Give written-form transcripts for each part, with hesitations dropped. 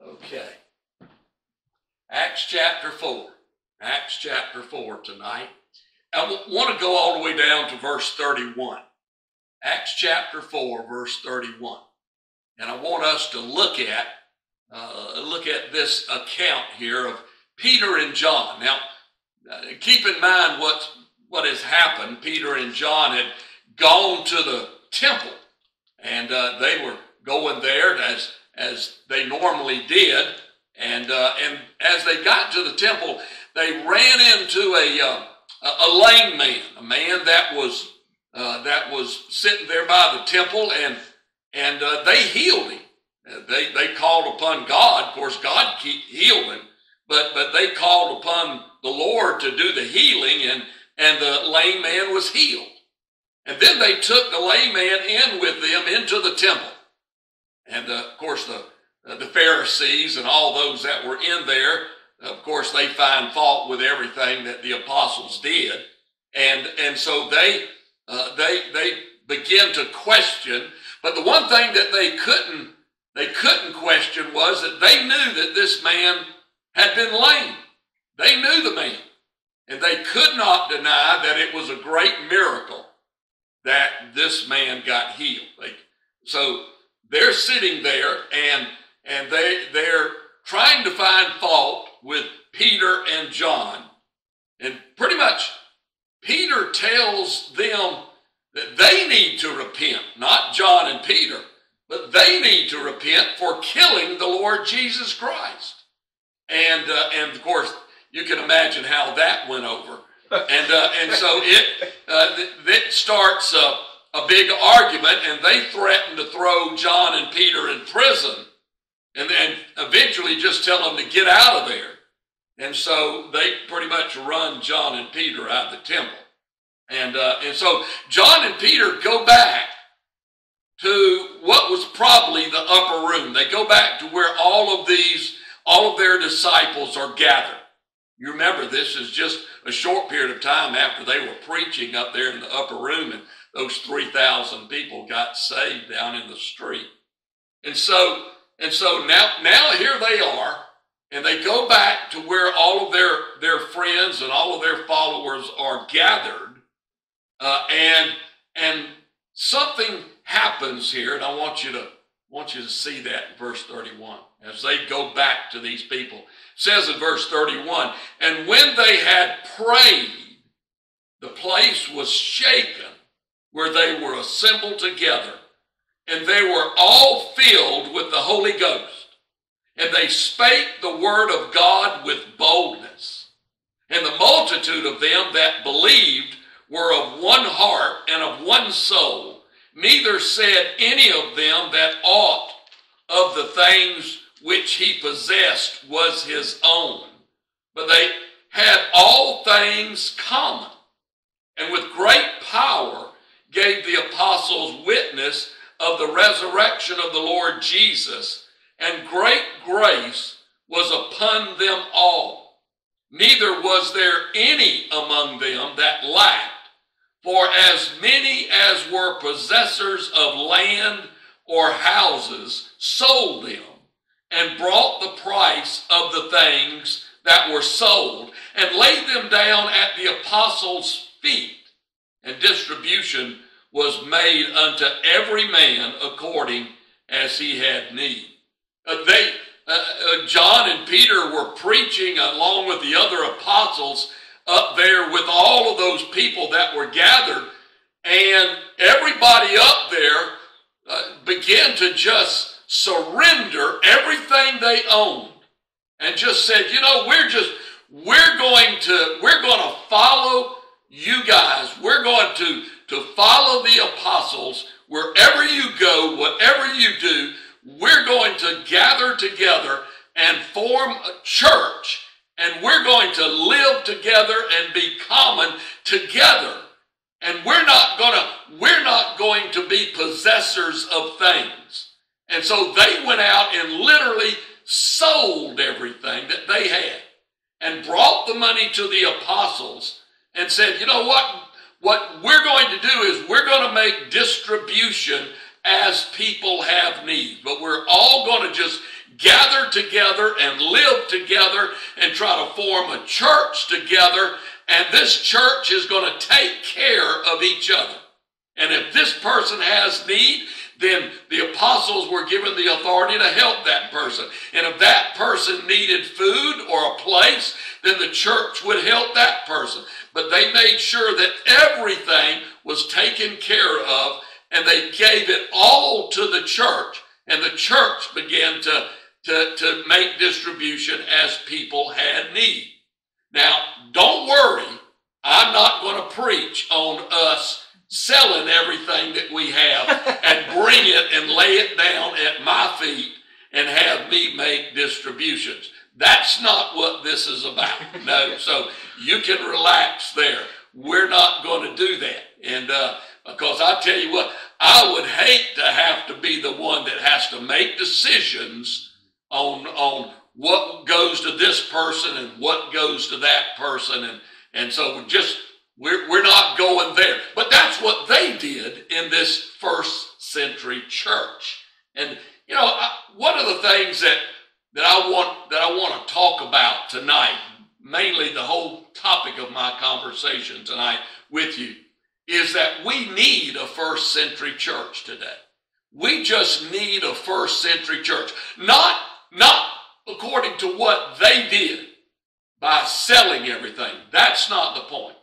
Okay. Acts chapter 4. Acts chapter 4 tonight. I want to go all the way down to verse 31. Acts chapter 4, verse 31. And I want us to look at this account here of Peter and John. Now, keep in mind what has happened. Peter and John had gone to the temple, and they were going there as they normally did. And as they got to the temple, they ran into a lame man, a man that was sitting there by the temple, and they healed him. They called upon God. Of course, God healed him, but they called upon the Lord to do the healing, and the lame man was healed. And then they took the lame man in with them into the temple. And of course, the Pharisees and all those that were in there, of course, they find fault with everything that the apostles did. And so they begin to question. But the one thing that they couldn't question was that they knew that this man had been lame. They knew the man. And they could not deny that it was a great miracle that this man got healed. So they're sitting there, and they're trying to find fault with Peter and John. And pretty much Peter tells them that they need to repent, not John and Peter, but they need to repent for killing the Lord Jesus Christ. And of course, you can imagine how that went over. And so it starts a big argument, and they threaten to throw John and Peter in prison, and then eventually just tell them to get out of there. And so they pretty much run John and Peter out of the temple. And so John and Peter go back to what was probably the upper room. They go back to where all of their disciples are gathered. You remember, this is just a short period of time after they were preaching up there in the upper room, and those 3,000 people got saved down in the street. And so now here they are, and they go back to where all of their friends and all of their followers are gathered, and something happens here, and I want you to see that in verse 31 as they go back to these people. It says in verse 31, and when they had prayed, the place was shaken where they were assembled together, and they were all filled with the Holy Ghost, and they spake the word of God with boldness. And the multitude of them that believed were of one heart and of one soul. Neither said any of them that aught of the things which he possessed was his own, but they had all things common, and with great power gave the apostles witness of the resurrection of the Lord Jesus, and great grace was upon them all. Neither was there any among them that lacked, for as many as were possessors of land or houses sold them, and brought the price of the things that were sold, and laid them down at the apostles' feet. And distribution was made unto every man according as he had need. John and Peter were preaching along with the other apostles up there with all of those people that were gathered, and everybody up there began to just surrender everything they owned, and just said, you know, we're going to follow you guys. We're going to follow the apostles wherever you go, whatever you do. We're going to gather together and form a church, and we're going to live together and be common together. And we're not going to be possessors of things. And so they went out and literally sold everything that they had and brought the money to the apostles and said, you know what we're going to do is we're going to make distribution as people have need, but we're all going to just gather together and live together and try to form a church together, and this church is going to take care of each other. And if this person has need, then the apostles were given the authority to help that person. And if that person needed food or a place, then the church would help that person. But they made sure that everything was taken care of, and they gave it all to the church. And the church began to make distribution as people had need. Now, don't worry, I'm not going to preach on us selling everything that we have and bring it and lay it down at my feet and have me make distributions. That's not what this is about. No, so you can relax there. We're not going to do that. And because I tell you what, I would hate to have to be the one that has to make decisions on what goes to this person and what goes to that person. And so we're not going there. But that's what they did in this first century church. And, you know, one of the things that I want to talk about tonight, mainly the whole topic of my conversation tonight with you, is that we need a first century church today. We just need a first century church. Not according to what they did by selling everything. That's not the point.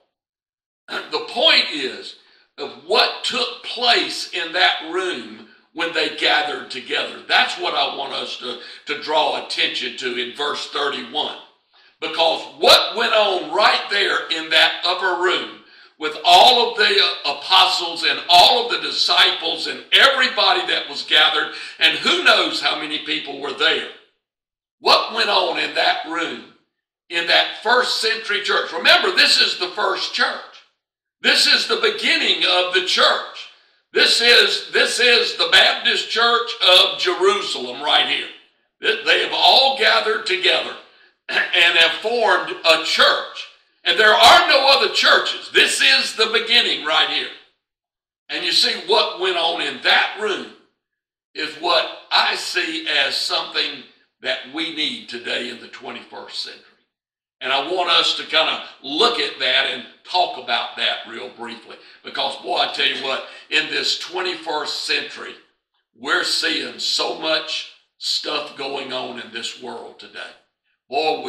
The point is of what took place in that room when they gathered together. That's what I want us to draw attention to in verse 31. Because what went on right there in that upper room with all of the apostles and all of the disciples and everybody that was gathered, and who knows how many people were there. What went on in that room, in that first century church? Remember, this is the first church. This is the beginning of the church. This is the Baptist Church of Jerusalem right here. They have all gathered together and have formed a church. And there are no other churches. This is the beginning right here. And you see what went on in that room is what I see as something that we need today in the 21st century. And I want us to kind of look at that and talk about that real briefly. Because, boy, I tell you what, in this 21st century, we're seeing so much stuff going on in this world today. Boy,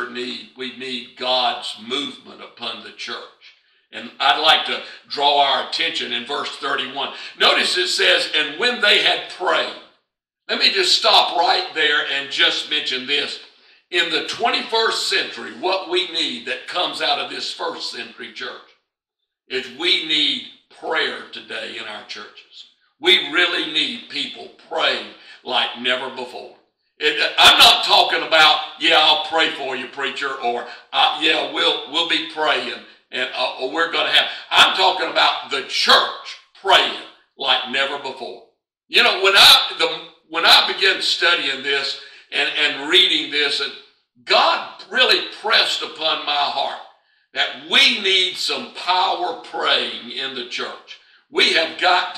we need God's movement upon the church. And I'd like to draw our attention in verse 31. Notice it says, and when they had prayed. Let me just stop right there and just mention this. In the 21st century, what we need that comes out of this first century church is we need prayer today in our churches. We really need people praying like never before. I'm not talking about, yeah, I'll pray for you, preacher, or yeah, we'll be praying, and or we're going to have. I'm talking about the church praying like never before. You know, when I began studying this and reading this, and God really pressed upon my heart that we need some power praying in the church. We have got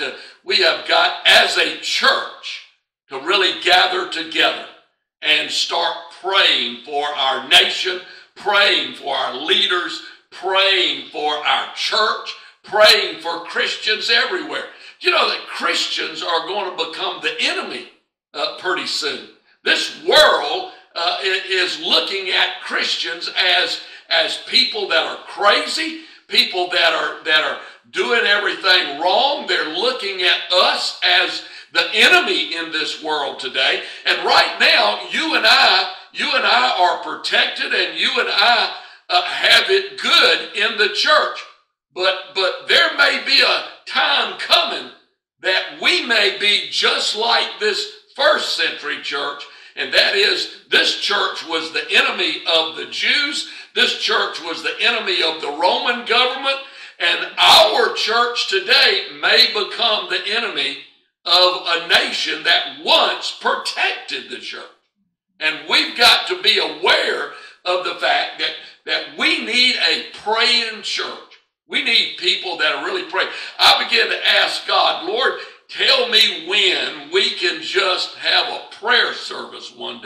as a church to really gather together and start praying for our nation, praying for our leaders, praying for our church, praying for Christians everywhere. You know that Christians are going to become the enemy pretty soon. This world is looking at Christians as people that are crazy, people that are doing everything wrong. They're looking at us as the enemy in this world today. And right now, you and I are protected, and you and I have it good in the church. But there may be a time coming that we may be just like this first century church, and that is this church was the enemy of the Jews. This church was the enemy of the Roman government, and our church today may become the enemy of a nation that once protected the church. And we've got to be aware of the fact that we need a praying church. We need people that are really praying. I began to ask God, Lord, tell me when we can just have a prayer service one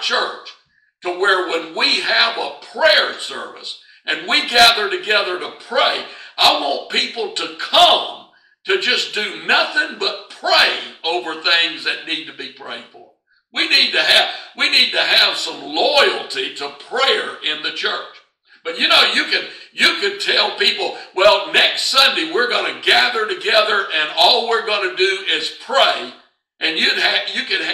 church to where when we have a prayer service and we gather together to pray, I want people to come to just do nothing but pray over things that need to be prayed for. We need to have some loyalty to prayer in the church. But you know, you can tell people, well, next Sunday we're going to gather together and all we're going to do is pray. And you'd have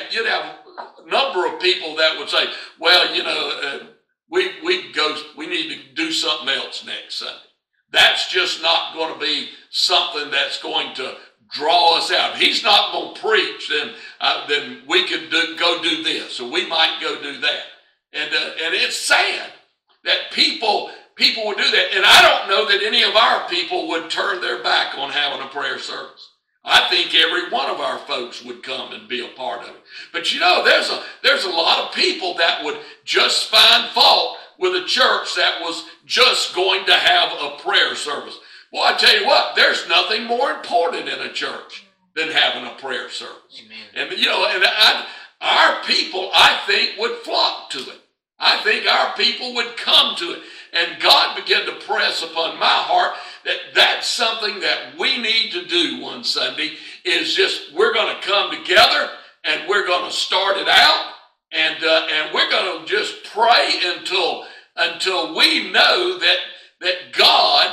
a number of people that would say, well, you know, we need to do something else next Sunday. That's just not going to be something that's going to draw us out. If he's not going to preach, then we could go do this, or we might go do that. And it's sad that people would do that. And I don't know that any of our people would turn their back on having a prayer service. I think every one of our folks would come and be a part of it. But you know, there's a lot of people that would just find fault with a church that was just going to have a prayer service. Well, I tell you what, there's nothing more important in a church than having a prayer service. Amen. And you know, our people, I think, would flock to it. I think our people would come to it. And God began to press upon my heart that that's something that we need to do one Sunday, is just we're going to come together and we're going to start it out, and we're going to just pray until we know that God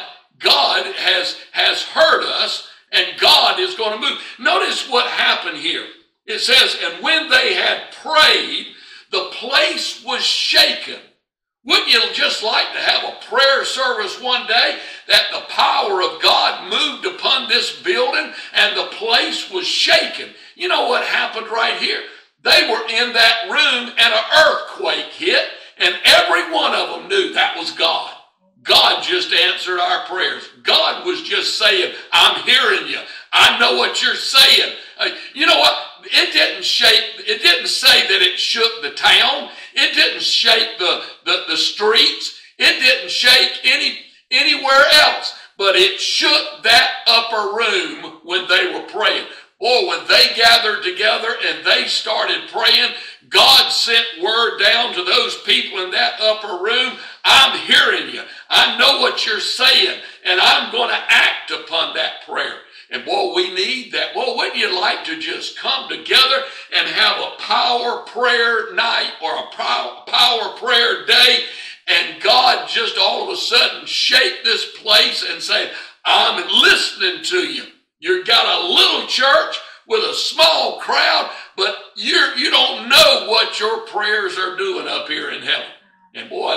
has heard us and God is going to move. Notice what happened here. It says, and when they had prayed, the place was shaken. Wouldn't you just like to have a prayer service one day that the power of God moved upon this building and the place was shaken? You know what happened right here? They were in that room and an earthquake hit, and every one of them knew that was God. God just answered our prayers. God was just saying, I'm hearing you. I know what you're saying. You know what? It didn't say that it shook the town. It didn't shake the streets. It didn't shake anywhere else. But it shook that upper room when they were praying. Boy, when they gathered together and they started praying, God sent word down to those people in that upper room. I'm hearing you. I know what you're saying, and I'm going to act upon that prayer. And boy, we need that. Boy, wouldn't you like to just come together and have a power prayer night or a power prayer day, and God just all of a sudden shake this place and say, I'm listening to you. You've got a little church with a small crowd, but you don't know what your prayers are doing up here in heaven. And boy,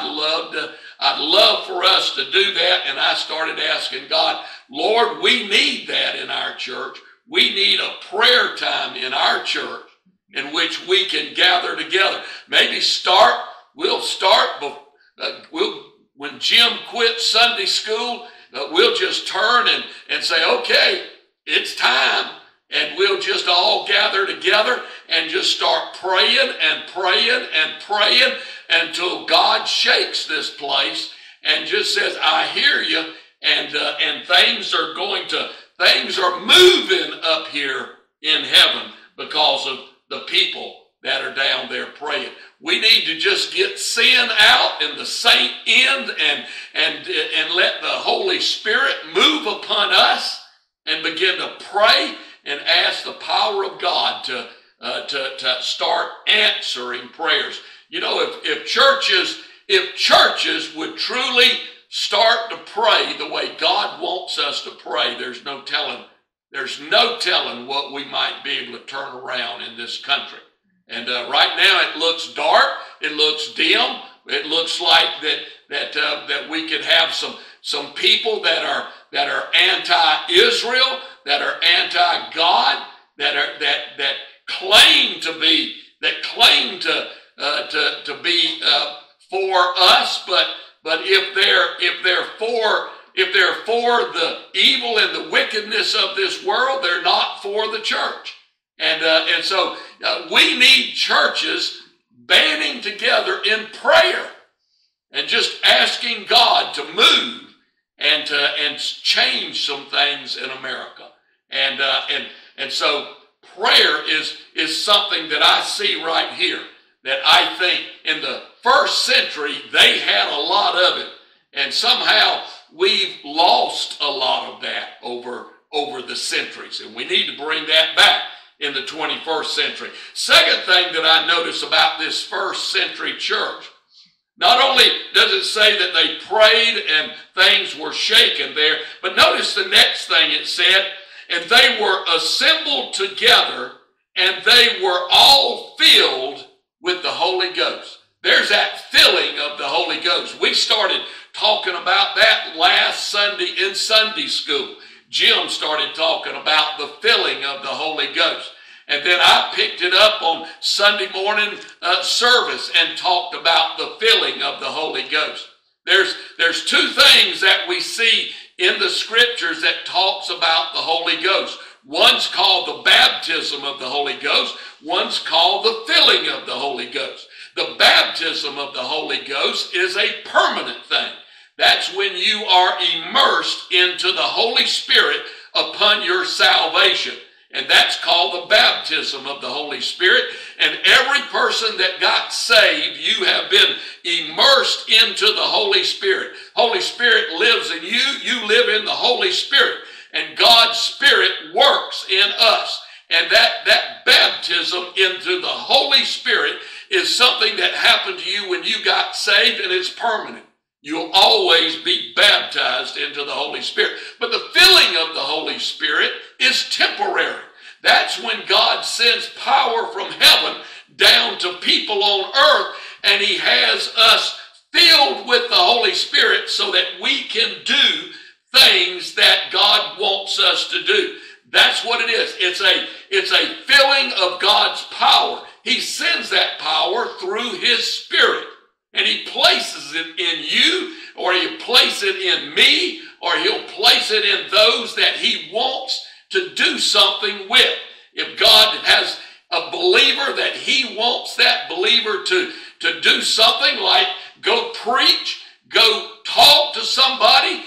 I'd love for us to do that. And I started asking God, Lord, we need that in our church. We need a prayer time in our church in which we can gather together. Maybe we'll start when Jim quit Sunday school, we'll just turn and say, okay, it's time. And we'll just all gather together and just start praying and praying and praying until God shakes this place and just says, I hear you. And things are moving up here in heaven because of the people that are down there praying. We need to just get sin out and the saint in and let the Holy Spirit move upon us and begin to pray and ask the power of God to start answering prayers. You know, if churches would truly start to pray the way God wants us to pray, there's no telling what we might be able to turn around in this country. And right now it looks dark, it looks dim, it looks like that we could have some people that are anti-Israel, that are anti-God, that claim to be for us, but if they're for the evil and the wickedness of this world, they're not for the church. And so we need churches banding together in prayer and just asking God to move and change some things in America. And so prayer is something that I see right here, that I think in the first century they had a lot of it. And somehow we've lost a lot of that over the centuries. And we need to bring that back in the 21st century. Second thing that I notice about this first century church, not only does it say that they prayed and things were shaken there, but notice the next thing it said, and they were assembled together, and they were all filled with the Holy Ghost. There's that filling of the Holy Ghost. We started talking about that last Sunday in Sunday school. Jim started talking about the filling of the Holy Ghost. And then I picked it up on Sunday morning service and talked about the filling of the Holy Ghost. There's two things that we see in the scriptures that talks about the Holy Ghost. One's called the baptism of the Holy Ghost. One's called the filling of the Holy Ghost. The baptism of the Holy Ghost is a permanent thing. That's when you are immersed into the Holy Spirit upon your salvation. And that's called the baptism of the Holy Spirit. And every person that got saved, you have been immersed into the Holy Spirit. Holy Spirit lives in you. You live in the Holy Spirit. And God's Spirit works in us. And that baptism into the Holy Spirit is something that happened to you when you got saved, and it's permanent. You'll always be baptized into the Holy Spirit. But the filling of the Holy Spirit is temporary. That's when God sends power from heaven down to people on earth, and he has us filled with the Holy Spirit so that we can do things that God wants us to do. That's what it is. It's a filling of God's power. He sends that power through his Spirit. And he places it in you, or he'll place it in me, or he'll place it in those that he wants to do something with. If God has a believer that he wants that believer to do something like go preach, go talk to somebody,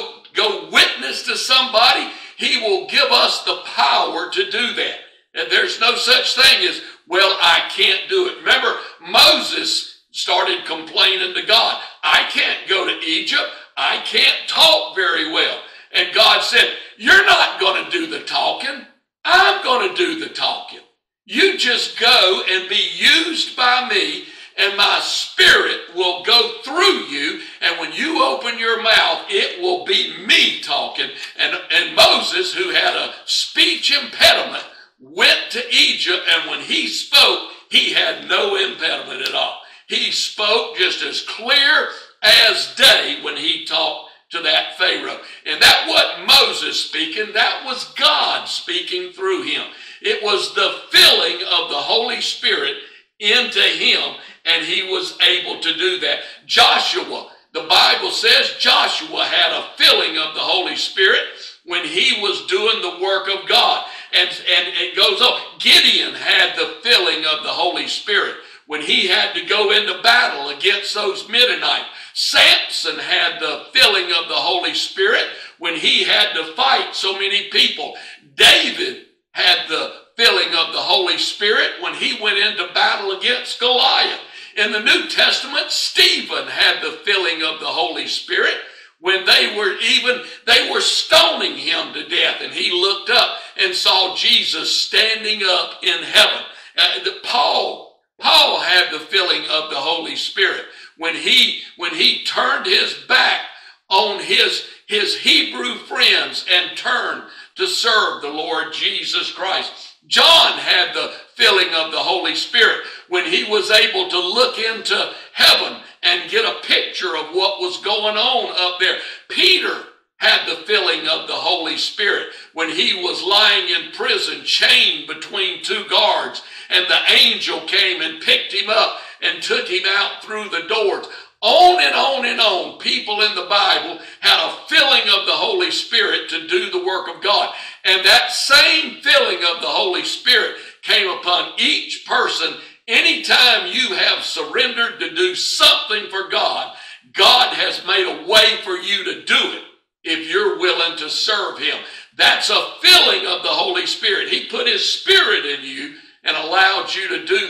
go witness to somebody, he will give us the power to do that. And there's no such thing as, well, I can't do it. Remember, Moses started complaining to God. I can't go to Egypt. I can't talk very well. And God said, you're not going to do the talking. I'm going to do the talking. You just go and be used by me, and my Spirit will go through you. And when you open your mouth, it will be me talking. And Moses, who had a speech impediment, went to Egypt, and when he spoke, he had no impediment at all. He spoke just as clear as day when he talked to that Pharaoh. And that wasn't Moses speaking, that was God speaking through him. It was the filling of the Holy Spirit into him, and he was able to do that. Joshua, the Bible says Joshua had a filling of the Holy Spirit when he was doing the work of God. And it goes on. Gideon had the filling of the Holy Spirit when he had to go into battle against those Midianites. Samson had the filling of the Holy Spirit when he had to fight so many people. David had the filling of the Holy Spirit when he went into battle against Goliath. In the New Testament, Stephen had the filling of the Holy Spirit when they were stoning him to death, and he looked up and saw Jesus standing up in heaven. Paul had the filling of the Holy Spirit when he turned his back on his Hebrew friends and turned to serve the Lord Jesus Christ. John had the filling of the Holy Spirit when he was able to look into heaven and get a picture of what was going on up there. Peter had the filling of the Holy Spirit when he was lying in prison, chained between two guards, and the angel came and picked him up and took him out through the doors. On and on and on, people in the Bible had a filling of the Holy Spirit to do the work of God. And that same filling of the Holy Spirit came upon each person. Anytime you have surrendered to do something for God, God has made a way for you to do it if you're willing to serve him. That's a filling of the Holy Spirit. He put his Spirit in you and allowed you to do that.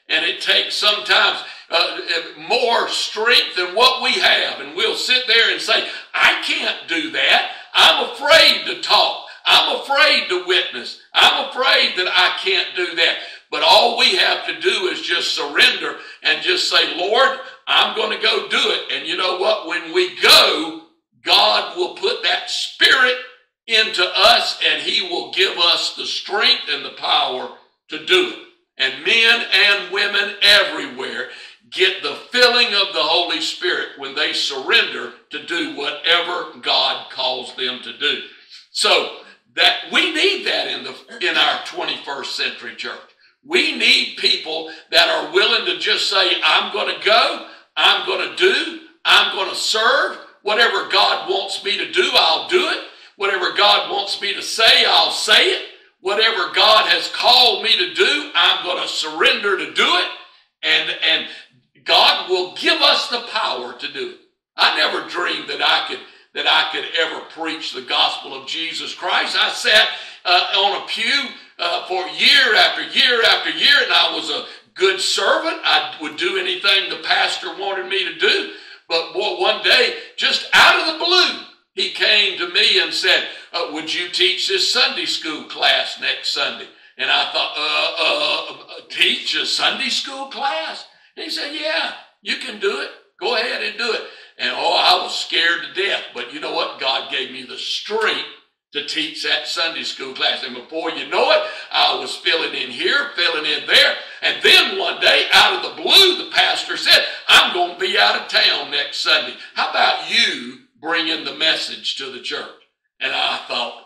And it takes sometimes more strength than what we have. And we'll sit there and say, I can't do that. I'm afraid to talk. I'm afraid to witness. I'm afraid that I can't do that. But all we have to do is just surrender and just say, Lord, I'm going to go do it. And you know what? When we go, God will put that spirit into us, and he will give us the strength and the power to do it. And men and women everywhere get the filling of the Holy Spirit when they surrender to do whatever God calls them to do. So that we need that in our 21st century church. We need people that are willing to just say, I'm going to go, I'm going to do, I'm going to serve. Whatever God wants me to do, I'll do it. Whatever God wants me to say, I'll say it. Whatever God has called me to do, I'm going to surrender to do it. And God will give us the power to do it. I never dreamed that I could ever preach the gospel of Jesus Christ. I sat on a pew for year after year after year, and I was a good servant. I would do anything the pastor wanted me to do. But boy, one day, just out of the blue, he came to me and said, would you teach this Sunday school class next Sunday? And I thought, teach a Sunday school class? And he said, yeah, you can do it. Go ahead and do it. And I was scared to death. But you know what? God gave me the strength to teach that Sunday school class. And before you know it, I was filling in here, filling in there. And then one day, out of the blue, the pastor said, I'm going to be out of town next Sunday. How about you bringing the message to the church? And I thought,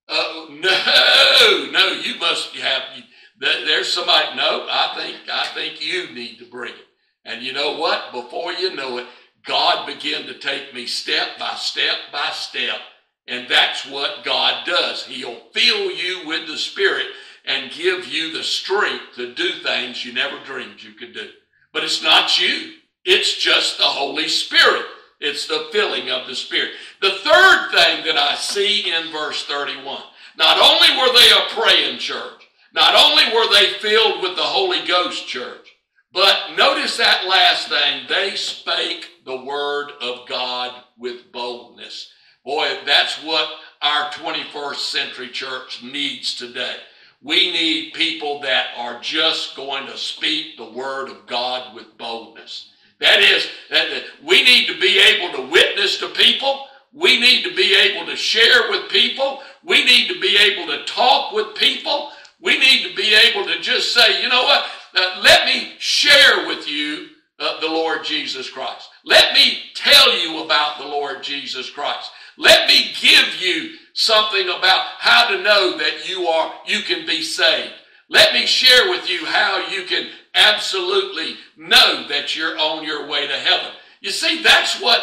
no, you must have, there's somebody, no, I think you need to bring it. And you know what? Before you know it, God began to take me step by step by step. And that's what God does. He'll fill you with the Spirit and give you the strength to do things you never dreamed you could do. But it's not you. It's just the Holy Spirit. It's the filling of the Spirit. The third thing that I see in verse 31, not only were they a praying church, not only were they filled with the Holy Ghost church, but notice that last thing, they spake the word of God with boldness. Boy, that's what our 21st century church needs today. We need people that are just going to speak the word of God with boldness. That is, we need to be able to witness to people. We need to be able to share with people. We need to be able to talk with people. We need to be able to just say, you know what, let me share with you the Lord Jesus Christ. Let me tell you about the Lord Jesus Christ. Let me give you something about how to know that you can be saved. Let me share with you how you can absolutely know that you're on your way to heaven. You see, that's what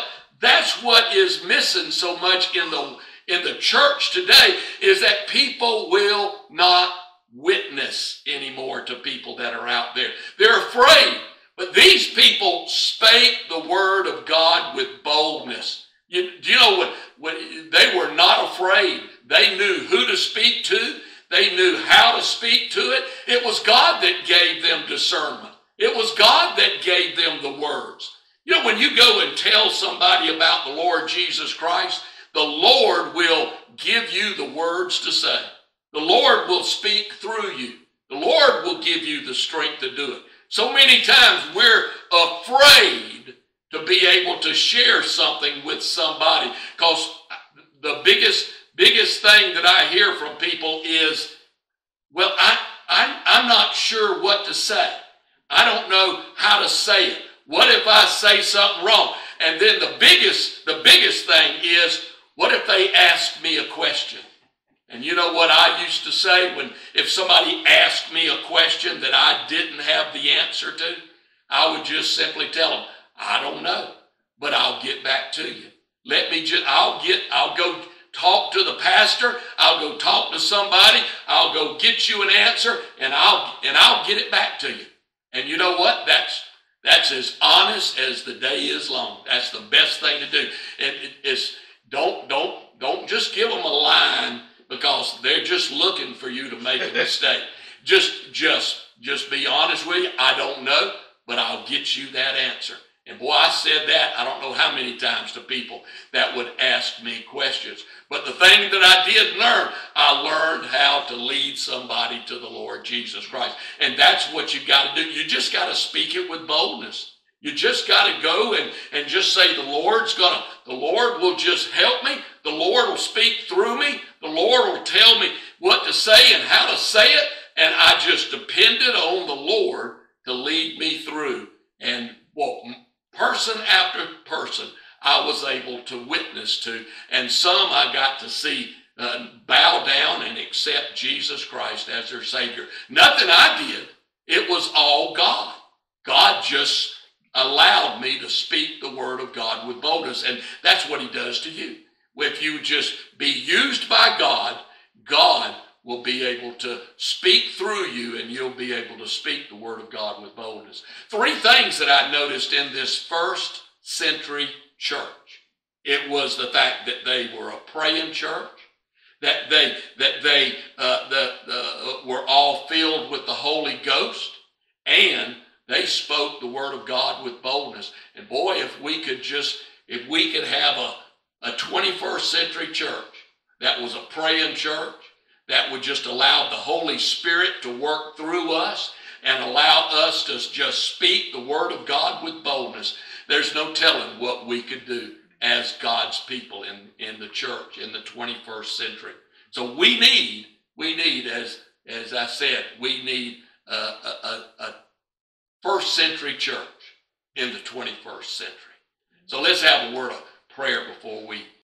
is missing so much in the church today, is that people will not witness anymore to people that are out there. They're afraid. But these people spake the word of God with boldness. Do you know what? They were not afraid. They knew who to speak to. They knew how to speak to it. It was God that gave them discernment. It was God that gave them the words. You know, when you go and tell somebody about the Lord Jesus Christ, the Lord will give you the words to say. The Lord will speak through you. The Lord will give you the strength to do it. So many times we're afraid to be able to share something with somebody, because the biggest thing that I hear from people is, well, I'm not sure what to say. I don't know how to say it. What if I say something wrong? And then the biggest thing is, what if they ask me a question? And you know what I used to say if somebody asked me a question that I didn't have the answer to? I would just simply tell them, I don't know, but I'll get back to you. I'll go talk to the pastor. I'll go talk to somebody. I'll go get you an answer, and I'll get it back to you. And you know what? That's as honest as the day is long. That's the best thing to do. And don't just give them a line because they're just looking for you to make a mistake. Just just be honest with you, I don't know, but I'll get you that answer. And boy, I said that I don't know how many times to people that would ask me questions. But the thing that I did learn, I learned how to lead somebody to the Lord Jesus Christ. And that's what you got to do. You just got to speak it with boldness. You just got to go and just say, the Lord will just help me. The Lord will speak through me. The Lord will tell me what to say and how to say it. And I just depended on the Lord to lead me through. And person after person I was able to witness to. And some I got to see bow down and accept Jesus Christ as their Savior. Nothing I did. It was all God. God just allowed me to speak the word of God with boldness. And that's what he does to you. If you just be used by God, God will be able to speak through you, and you'll be able to speak the word of God with boldness. 3 things that I noticed in this first century church. It was the fact that they were a praying church, that they were all filled with the Holy Ghost, and they spoke the word of God with boldness. And boy, if we could have a 21st century church that was a praying church, that would just allow the Holy Spirit to work through us and allow us to just speak the word of God with boldness, there's no telling what we could do as God's people in the church in the 21st century. So we need, as I said, we need a first century church in the 21st century. So let's have a word of prayer before we